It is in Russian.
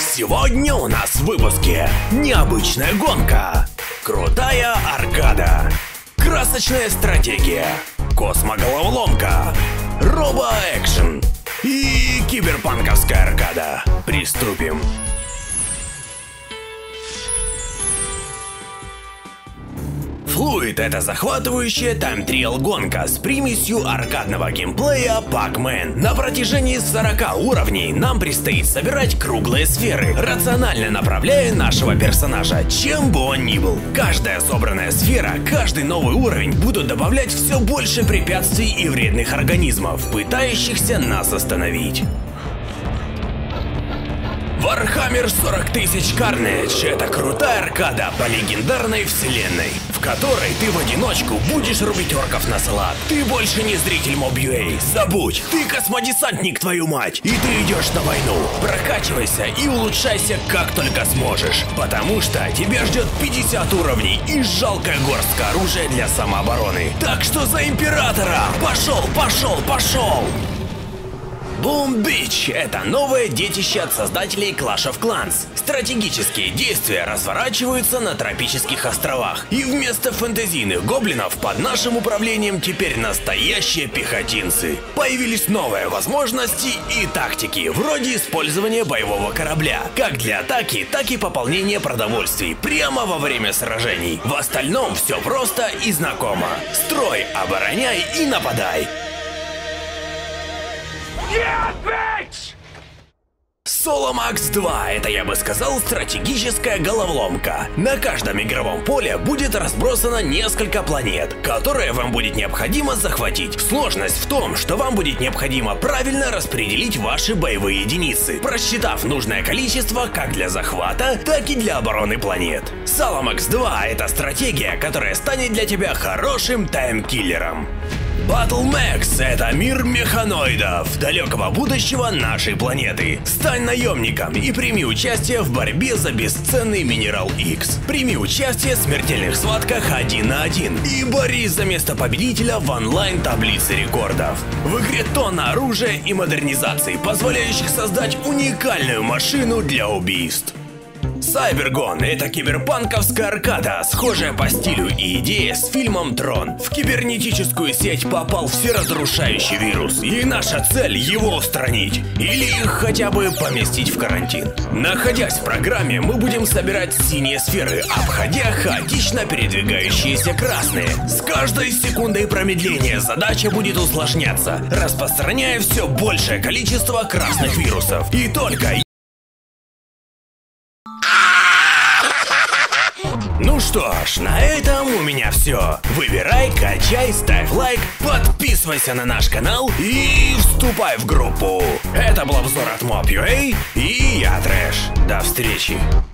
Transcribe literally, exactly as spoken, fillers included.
Сегодня у нас в выпуске необычная гонка, крутая аркада, красочная стратегия, космоголоволомка, робо-экшен и киберпанковская аркада. Приступим. Fluid — это захватывающая тайм-триал-гонка с примесью аркадного геймплея Pac-Man. На протяжении сорока уровней нам предстоит собирать круглые сферы, рационально направляя нашего персонажа, чем бы он ни был. Каждая собранная сфера, каждый новый уровень будут добавлять все больше препятствий и вредных организмов, пытающихся нас остановить. Warhammer сорок тысяч Carnage — это крутая аркада по легендарной вселенной, в которой ты в одиночку будешь рубить орков на салат. Ты больше не зритель Mob.ua, забудь, ты космодесантник, твою мать, и ты идешь на войну. Прокачивайся и улучшайся как только сможешь, потому что тебя ждет пятьдесят уровней и жалкая горстка оружия для самообороны. Так что за императора! Пошел, пошел, пошел! Boom Beach — это новое детище от создателей Clash of Clans. Стратегические действия разворачиваются на тропических островах, и вместо фэнтезийных гоблинов под нашим управлением теперь настоящие пехотинцы. Появились новые возможности и тактики, вроде использования боевого корабля, как для атаки, так и пополнения продовольствий прямо во время сражений. В остальном все просто и знакомо. Строй, обороняй и нападай. Нет, bitch! Solomaks два — это, я бы сказал, стратегическая головоломка. На каждом игровом поле будет разбросано несколько планет, которые вам будет необходимо захватить. Сложность в том, что вам будет необходимо правильно распределить ваши боевые единицы, просчитав нужное количество как для захвата, так и для обороны планет. Solomaks два — это стратегия, которая станет для тебя хорошим таймкиллером. Battlemechs — это мир механоидов далекого будущего нашей планеты. Стань наемником и прими участие в борьбе за бесценный Минерал Икс. Прими участие в смертельных схватках один на один и борись за место победителя в онлайн-таблице рекордов. В игре тонна оружия и модернизаций, позволяющих создать уникальную машину для убийств. Cybergon — это киберпанковская аркада, схожая по стилю и идее с фильмом «Трон». В кибернетическую сеть попал всеразрушающий вирус, и наша цель — его устранить, или хотя бы поместить в карантин. Находясь в программе, мы будем собирать синие сферы, обходя хаотично передвигающиеся красные. С каждой секундой промедления задача будет усложняться, распространяя все большее количество красных вирусов. И только... Ну что ж, на этом у меня все. Выбирай, качай, ставь лайк, подписывайся на наш канал и вступай в группу. Это был обзор от Mob.ua и я Трэш. До встречи.